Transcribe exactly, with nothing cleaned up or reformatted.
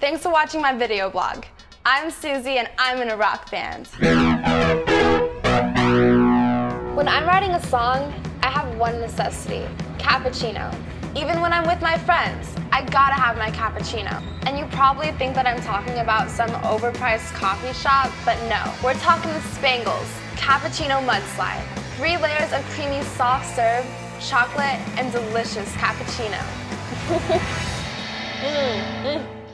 Thanks for watching my video blog. I'm Suzy and I'm in a rock band. When I'm writing a song, I have one necessity, cappuccino. Even when I'm with my friends, I gotta have my cappuccino. And you probably think that I'm talking about some overpriced coffee shop, but no. We're talking spangles, cappuccino mudslide. Three layers of creamy soft serve, chocolate, and delicious cappuccino. mm, mm.